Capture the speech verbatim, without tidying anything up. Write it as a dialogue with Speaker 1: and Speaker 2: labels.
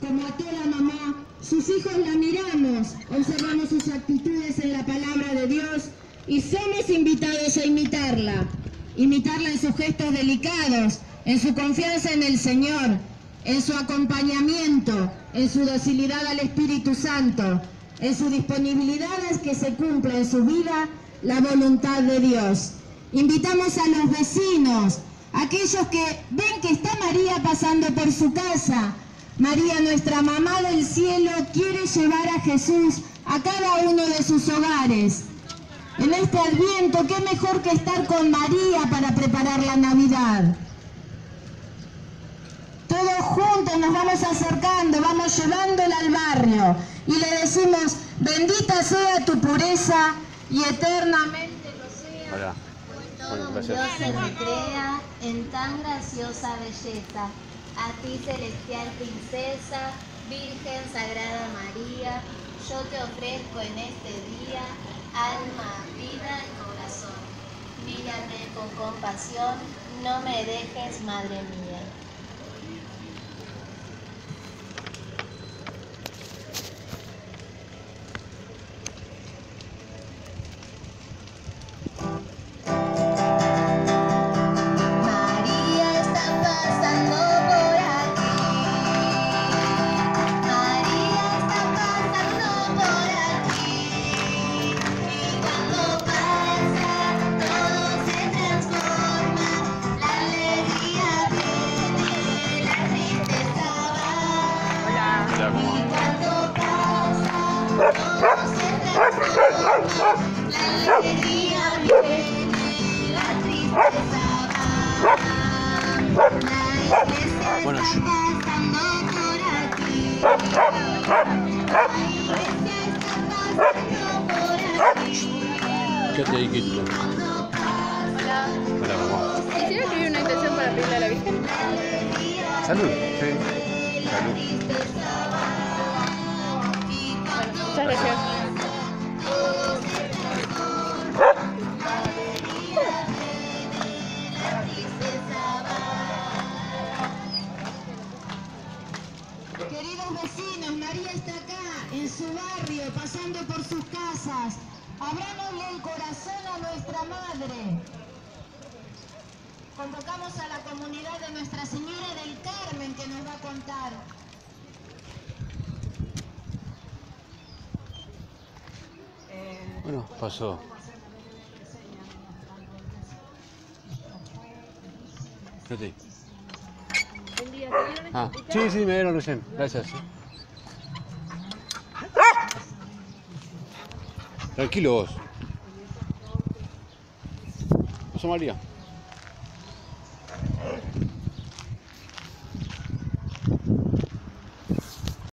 Speaker 1: como a toda mamá, sus hijos la miramos, observamos sus actitudes en la palabra de Dios y somos invitados a imitarla. Imitarla en sus gestos delicados, en su confianza en el Señor, en su acompañamiento, en su docilidad al Espíritu Santo, en su disponibilidad a que se cumpla en su vida la voluntad de Dios. Invitamos a los vecinos, aquellos que ven que está María pasando por su casa. María, nuestra mamá del cielo, quiere llevar a Jesús a cada uno de sus hogares. En este Adviento, qué mejor que estar con María para preparar la Navidad. Todos juntos nos vamos acercando, vamos llevándola al barrio y le decimos: bendita sea tu pureza y eternamente lo sea.
Speaker 2: Hola. Bueno,
Speaker 3: Dios se recrea en tan graciosa belleza. A ti, celestial princesa, Virgen Sagrada María, yo te ofrezco en este día alma, vida y corazón. Mírame con compasión, no me dejes, Madre mía.
Speaker 2: Bueno, ¿qué te dijiste?
Speaker 4: Hola.
Speaker 2: Hola, mamá.
Speaker 4: Quisiera escribir una intención para pedirle a la Virgen.
Speaker 2: Salud. Sí. Salud.
Speaker 4: Bueno, muchas gracias.
Speaker 1: Queridos vecinos, María está acá, en su barrio, pasando por sus casas. Abrámosle el corazón a nuestra Madre. Convocamos a la comunidad de Nuestra Señora del Carmen, que nos va a contar.
Speaker 2: Bueno, pasó. ¿Qué te?
Speaker 4: Buen día, ¿te dieron
Speaker 2: Ah,
Speaker 4: esta
Speaker 2: sí, sí, me dieron recién. Gracias. Tranquilo vos. Pasó María.